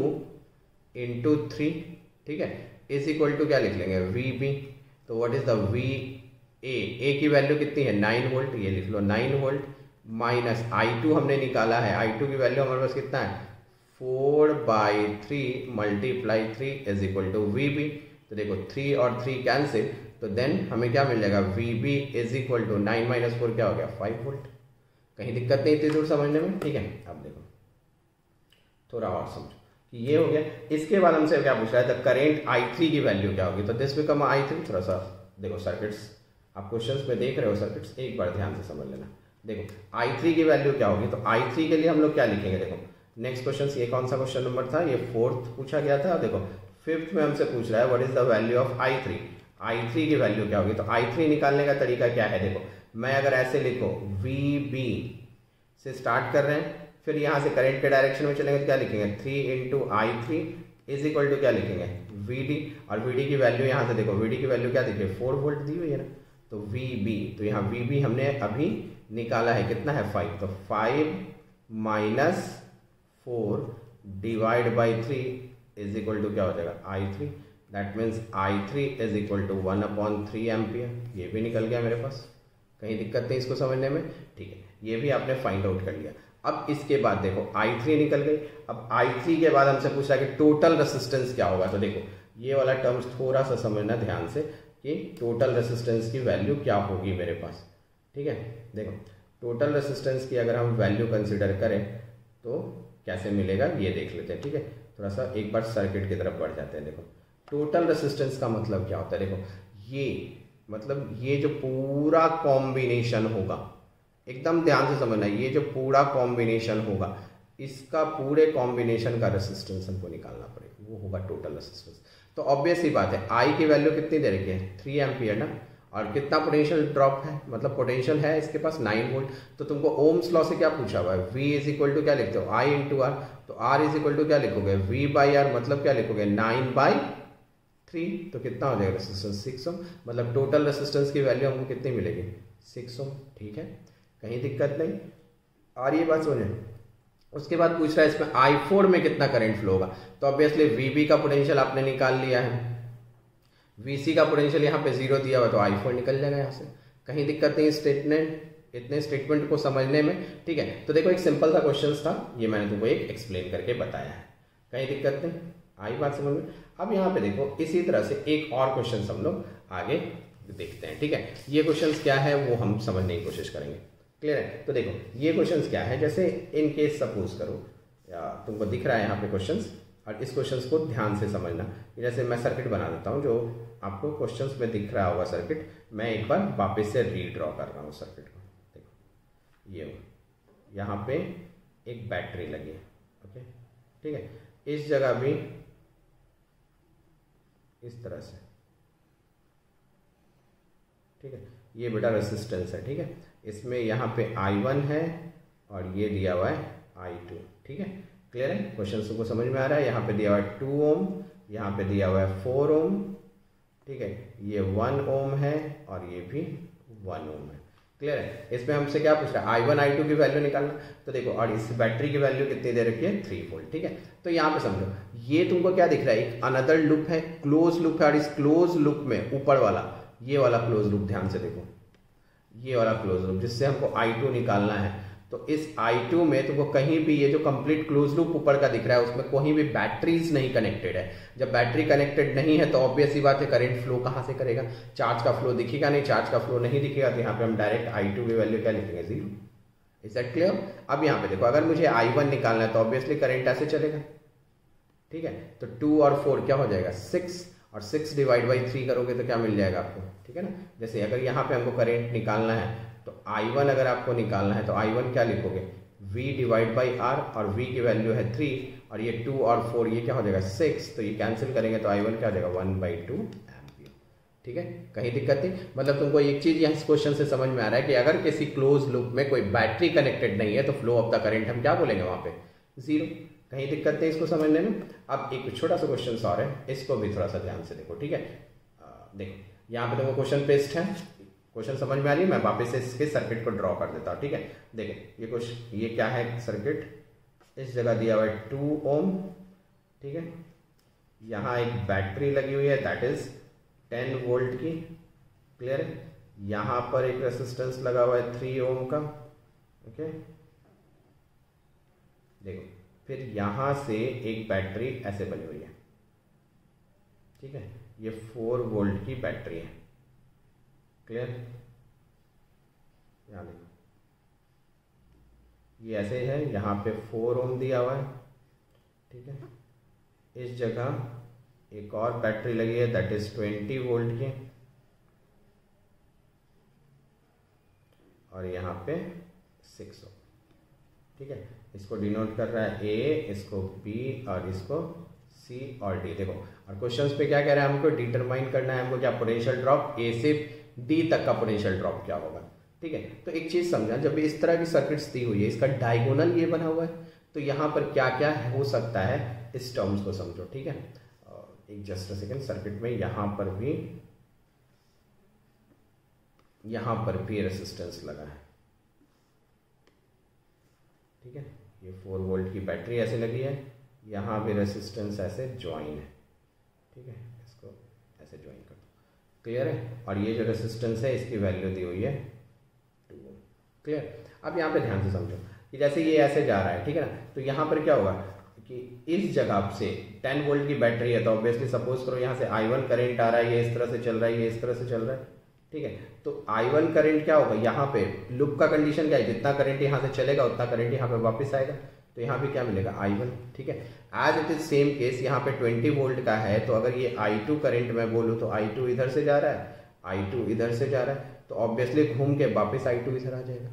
into three. ठीक है, इज इक्वल टू क्या लिख लेंगे, वी बी। तो what is the V A, A की वैल्यू कितनी है, नाइन वोल्ट, ये लिख लो nine volt, minus I two हमने निकाला है, आई टू की वैल्यू हमारे पास कितना है, four by three multiply three is equal to V B. तो देखो थ्री और थ्री कैंसिल, तो देन हमें क्या मिल जाएगा, V B is equal to nine minus four क्या हो गया, फाइव वोल्ट। कहीं दिक्कत नहीं इतनी दूर समझने में। ठीक है, अब देखो थोड़ा और समझो कि ये हो गया। इसके बाद हमसे क्या पूछ रहा है, द करेंट आई थ्री की वैल्यू क्या होगी। तो दिस बिकम आई थ्री। थोड़ा सा देखो सर्किट्स, आप क्वेश्चंस में देख रहे हो सर्किट्स, एक बार ध्यान से समझ लेना। देखो आई थ्री की वैल्यू क्या होगी, तो आई थ्री के लिए हम लोग क्या लिखेंगे, देखो नेक्स्ट क्वेश्चन, ये कौन सा क्वेश्चन नंबर था, ये फोर्थ पूछा गया था। देखो फिफ्थ में हमसे पूछ रहा है what is the value of I three, I three की वैल्यू क्या होगी। तो आई थ्री निकालने का तरीका क्या है, देखो मैं अगर ऐसे लिखो वी बी से स्टार्ट कर रहे हैं, फिर यहाँ से करंट के डायरेक्शन में चलेंगे तो क्या लिखेंगे, three into I three is equal to क्या लिखेंगे, वी डी। और वी डी की वैल्यू यहाँ से देखो, वी डी की वैल्यू क्या देखिए, फोर वोल्ट दी हुई है ना, तो वी बी, तो यहाँ वी बी हमने अभी निकाला है कितना है, फाइव। तो five minus four divide by three is equal to क्या हो जाएगा, I three. That means I three is equal to one upon three ampere. ये भी निकल गया मेरे पास, कहीं दिक्कत नहीं इसको समझने में। ठीक है, ये भी आपने फाइंड आउट कर लिया। अब इसके बाद देखो आई थ्री निकल गई। अब आई थ्री के बाद हमसे पूछ रहा है कि टोटल रेसिस्टेंस क्या होगा। तो देखो ये वाला टर्म्स थोड़ा सा समझना ध्यान से कि टोटल रेसिस्टेंस की वैल्यू क्या होगी मेरे पास। ठीक है, देखो टोटल रेसिस्टेंस की अगर हम वैल्यू कंसिडर करें तो कैसे मिलेगा ये देख लेते हैं। ठीक है, थोड़ा सा एक बार सर्किट की तरफ बढ़ जाते हैं। देखो टोटल रेसिस्टेंस का मतलब क्या होता है, देखो ये मतलब ये जो पूरा कॉम्बिनेशन होगा, एकदम ध्यान से समझना, ये जो पूरा कॉम्बिनेशन होगा इसका पूरे कॉम्बिनेशन का रेसिस्टेंस हमको निकालना पड़ेगा, वो होगा टोटल रेसिस्टेंस। तो ऑब्वियस ही बात है आई की वैल्यू कितनी दे रखी है, थ्री एम्पियर ना, और कितना पोटेंशियल ड्रॉप है, मतलब पोटेंशियल है इसके पास नाइन वोल्ट। तो तुमको ओम्स लॉ से क्या पूछा हुआ है, V इज इक्वल टू क्या लिखते हो, आई इंटू आर। तो R इज इक्वल टू क्या लिखोगे, V बाई आर, मतलब क्या लिखोगे, नाइन बाई थ्री। तो कितना हो जाएगा रेसिस्टेंस, सिक्स ओम। मतलब टोटल रेसिस्टेंस की वैल्यू हमको कितनी मिलेगी, सिक्स ओम। ठीक है, कहीं दिक्कत नहीं, और ये बात सुने। उसके बाद पूछ रहा है इसमें आई फोर में कितना करंट फ्लो होगा। तो ऑब्वियसली वीबी का पोटेंशियल आपने निकाल लिया है, वीसी का पोटेंशियल यहाँ पे जीरो दिया हुआ, तो आई फोर निकल जाएगा यहाँ से। कहीं दिक्कत नहीं स्टेटमेंट, इतने स्टेटमेंट को समझने में। ठीक है, तो देखो एक सिंपल सा क्वेश्चन था, ये मैंने तुमको एक एक्सप्लेन करके बताया है, कहीं दिक्कत नहीं, आई बात समझ में। अब यहाँ पे देखो इसी तरह से एक और क्वेश्चन हम लोग आगे देखते हैं। ठीक है, ये क्वेश्चन क्या है वो हम समझने की कोशिश करेंगे, क्लियर है। तो देखो ये क्वेश्चन क्या है, जैसे इन केस सपोज करो, या तुमको दिख रहा है यहाँ पे क्वेश्चन, और इस क्वेश्चन को ध्यान से समझना। जैसे मैं सर्किट बना देता हूँ, जो आपको क्वेश्चंस में दिख रहा होगा सर्किट, मैं एक बार वापस से रीड्रॉ कर रहा हूँ सर्किट को। देखो ये यहाँ पे एक बैटरी लगी है, ओके, ठीक है, इस जगह भी इस तरह से, ठीक है, ये बेटा रेसिस्टेंस है। ठीक है, इसमें यहाँ पे आई वन है और ये दिया हुआ है आई टू। ठीक है, क्लियर है, क्वेश्चन को समझ में आ रहा है। यहाँ पे दिया हुआ है टू ओम, यहाँ पे दिया हुआ है फोर ओम। ठीक है, ये वन ओम है और ये भी वन ओम है, क्लियर है। इसमें हमसे क्या पूछ रहा है, आई वन आई टू की वैल्यू निकालना। तो देखो, और इस बैटरी की वैल्यू कितनी दे रखी है, थ्री वोल्ट। ठीक है, तो यहाँ पे समझो, ये तुमको क्या दिख रहा है, एक अनदर लूप है, क्लोज लूप है, और इस क्लोज लूप में ऊपर वाला, ये वाला क्लोज लूप, ध्यान से देखो, ये वाला क्लोज लूप जिससे हमको आई टू निकालना है। तो इस आई टू में तुमको कहीं भी ये जो कंप्लीट क्लोज लूप ऊपर का दिख रहा है उसमें कहीं भी बैटरीज नहीं कनेक्टेड है। जब बैटरी कनेक्टेड नहीं है तो ऑब्वियस ही बात है करंट फ्लो कहाँ से करेगा, चार्ज का फ्लो दिखेगा नहीं, चार्ज का फ्लो नहीं दिखेगा, तो यहाँ पे हम डायरेक्ट आई टू की वैल्यू क्या लिखेंगे, जीरो। Is that clear. अब यहाँ पे देखो, अगर मुझे आई वन निकालना है तो ऑब्वियसली करंट ऐसे चलेगा। ठीक है, तो टू और फोर क्या हो जाएगा, सिक्स, और सिक्स डिवाइड बाई थ्री करोगे तो क्या मिल जाएगा आपको। ठीक है ना, जैसे अगर यहाँ पे हमको करंट निकालना है तो आई वन अगर आपको निकालना है तो आई वन क्या लिखोगे, V डिवाइड बाई आर, और V की वैल्यू है थ्री, और ये टू और फोर ये क्या हो जाएगा, सिक्स, तो ये कैंसिल करेंगे तो आई वन क्या हो जाएगा, वन बाई टू एम्पियर। ठीक है, कहीं दिक्कत नहीं। मतलब तुमको एक चीज यहाँ इस क्वेश्चन से समझ में आ रहा है कि अगर किसी क्लोज लूप में कोई बैटरी कनेक्टेड नहीं है तो फ्लो ऑफ द करंट हम क्या बोलेंगे वहां पे, जीरो। कहीं दिक्कत नहीं इसको समझने में। अब एक छोटा सा क्वेश्चन और है, इसको भी थोड़ा सा ध्यान से देखो। ठीक है, देखो यहाँ पे तुमको क्वेश्चन पेस्ट है, क्वेश्चन समझ में आ रही है, मैं वापस से इसके सर्किट को ड्रॉ कर देता हूँ। ठीक है, देखो ये क्वेश्चन, ये क्या है सर्किट, इस जगह दिया हुआ है टू ओम। ठीक है, यहाँ एक बैटरी लगी हुई है दैट इज टेन वोल्ट की, क्लियर है। यहाँ पर एक रेसिस्टेंस लगा हुआ है थ्री ओम का, ओके। देखो फिर यहाँ से एक बैटरी ऐसे बनी हुई है, ठीक है, ये फोर वोल्ट की बैटरी है, क्लियर। यहाँ देखो ये ऐसे है, यहाँ पे फोर ओम दिया हुआ है, ठीक है। इस जगह एक और बैटरी लगी है दैट इज ट्वेंटी वोल्ट की, और यहाँ पे सिक्स ओम, ठीक है। इसको डिनोट कर रहा है ए, इसको बी और इसको सी और डी। देखो और क्वेश्चंस पे क्या कह रहा है, हमको डिटरमाइन करना है हमको क्या, पोटेंशियल ड्रॉप ए से डी तक का पोटेंशियल ड्रॉप क्या होगा। ठीक है, तो एक चीज समझा, जब इस तरह की सर्किट्स दी हुई है, इसका डायगोनल ये बना हुआ है, तो यहाँ पर क्या क्या हो सकता है इस टर्म्स को समझो। ठीक है, एक जस्ट सेकेंड, सर्किट में यहाँ पर भी यहाँ पर भी रेसिस्टेंस लगा है, ठीक है। ये फोर वोल्ट की बैटरी ऐसे लगी है, यहाँ भी रेसिस्टेंस ऐसे ज्वाइन है, ठीक है। इसको ऐसे ज्वाइन कर दो, क्लियर है। और ये जो रेसिस्टेंस है इसकी वैल्यू दी हुई है टू ओम, क्लियर। अब यहाँ पे ध्यान से समझो कि जैसे ये ऐसे जा रहा है, ठीक है ना, तो यहाँ पर क्या होगा कि इस जगह से टेन वोल्ट की बैटरी है, तो ऑब्वियसली सपोज करो यहाँ से आई वन करेंट आ रहा है, ये इस तरह से चल रहा है, ये इस तरह से चल रहा है, ठीक है। तो आई वन करंट क्या होगा, यहाँ पे लूप का कंडीशन क्या है, जितना करंट यहाँ से चलेगा उतना करंट यहाँ पे वापस आएगा, तो यहाँ पे क्या मिलेगा आई वन, ठीक है। As it is same case, यहाँ पे ट्वेंटी वोल्ट का है, तो अगर ये आई टू करंट मैं बोलूँ तो आई टू इधर से जा रहा है, आई टू इधर से जा रहा है, तो ऑब्वियसली घूम के वापस आई टू इधर आ जाएगा।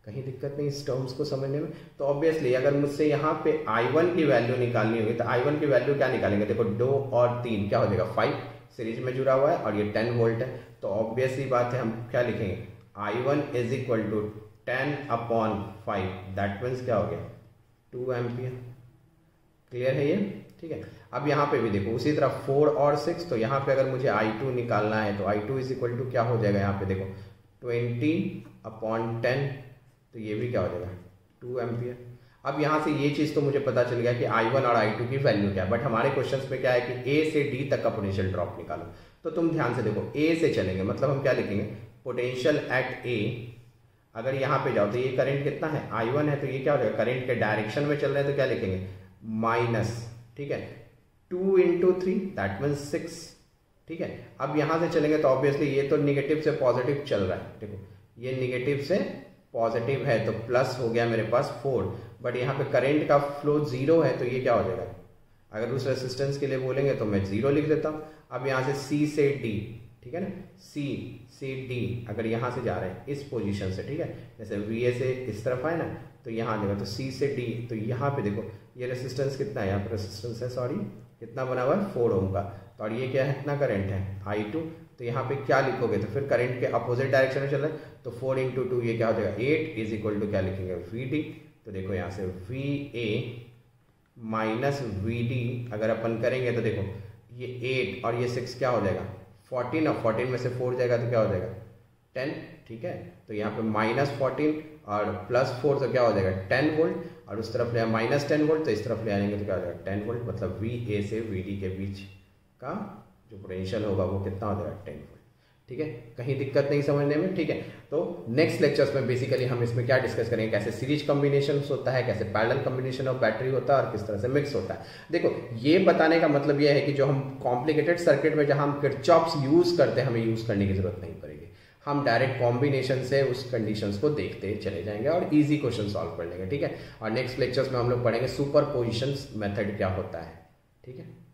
कहीं दिक्कत नहीं इस टर्म्स को समझने में। तो ऑब्वियसली अगर मुझसे यहाँ पे आई वन की वैल्यू निकालनी होगी तो आई वन की वैल्यू क्या निकालेंगे, देखो दो और तीन क्या हो जाएगा फाइव, सीरीज में जुड़ा हुआ है और ये टेन वोल्ट है, तो ऑब्वियसली बात है हम क्या लिखेंगे, I one is equal to ten upon five, that means क्या हो गया टू एम्पियर। क्लियर है ये, ठीक है। अब यहाँ पे भी देखो उसी तरह फोर और सिक्स, तो यहाँ पे अगर मुझे आई टू निकालना है तो I two is equal to क्या हो जाएगा, यहाँ पे देखो ट्वेंटी अपॉन टेन, तो ये भी क्या हो जाएगा टू एम्पियर। अब यहाँ से ये चीज़ तो मुझे पता चल गया कि आई वन और आई टू की वैल्यू क्या है, बट हमारे क्वेश्चंस में क्या है कि ए से डी तक का पोटेंशियल ड्रॉप निकालो। तो तुम ध्यान से देखो ए से चलेंगे, मतलब हम क्या लिखेंगे, पोटेंशियल एट ए। अगर यहाँ पे जाओ तो ये करंट कितना है आई वन है, तो ये क्या हो जाएगा, करंट के डायरेक्शन में चल रहे हैं तो क्या लिखेंगे माइनस, ठीक है, two into three that means six, ठीक है। अब यहाँ से चलेंगे तो ऑब्वियसली ये तो निगेटिव से पॉजिटिव चल रहा है, देखो ये निगेटिव से पॉजिटिव है तो प्लस हो गया मेरे पास फोर, बट यहाँ पे करंट का फ्लो जीरो है तो ये क्या हो जाएगा, अगर उस रेसिस्टेंस के लिए बोलेंगे तो मैं जीरो लिख देता हूँ। अब यहाँ से सी से डी, ठीक है ना, सी से डी अगर यहाँ से जा रहे हैं इस पोजीशन से, ठीक है, जैसे वी ए से इस तरफ आए ना तो यहाँ देखो तो सी से डी, तो यहाँ पे देखो ये रेसिस्टेंस कितना है, यहाँ पे रेसिस्टेंस है सॉरी कितना बना हुआ है फोर ओम का, तो और ये क्या है इतना करंट है आई टू, तो यहाँ पे क्या लिखोगे, तो फिर करंट के अपोजिट डायरेक्शन में चल रहा है तो फोर इंटू टू ये क्या हो जाएगा एट इज इक्वल टू क्या लिखेंगे वी डी। तो देखो यहाँ से V A minus V D अगर अपन करेंगे तो देखो ये एट और ये सिक्स क्या हो जाएगा फोर्टीन, और फोर्टीन में से फोर जाएगा तो क्या हो जाएगा टेन, ठीक है। तो यहाँ पे माइनस फोर्टीन और प्लस फोर तो क्या हो जाएगा टेन वोल्ट, और उस तरफ ले माइनस टेन वोल्ट तो इस तरफ ले आएंगे तो क्या हो जाएगा टेन वोल्ट, मतलब वी ए से वी डी के बीच का जो पोटेंशियल होगा वो कितना हो जाएगा टेन वोल्ट, ठीक है। कहीं दिक्कत नहीं समझने में, ठीक है। तो नेक्स्ट लेक्चर्स में बेसिकली हम इसमें क्या डिस्कस करेंगे, कैसे सीरीज कॉम्बिनेशन होता है, कैसे पैरेलल कॉम्बिनेशन ऑफ बैटरी होता है और किस तरह से मिक्स होता है। देखो ये बताने का मतलब ये है कि जो हम कॉम्प्लिकेटेड सर्किट में जहां हम किरचॉफ्स यूज करते हैं हमें यूज करने की जरूरत नहीं पड़ेगी, हम डायरेक्ट कॉम्बिनेशन से उस कंडीशंस को देखते चले जाएंगे और इजी क्वेश्चन सॉल्व कर लेंगे, ठीक है। और नेक्स्ट लेक्चर्स में हम लोग पढ़ेंगे सुपर पोजिशन मेथड क्या होता है, ठीक है।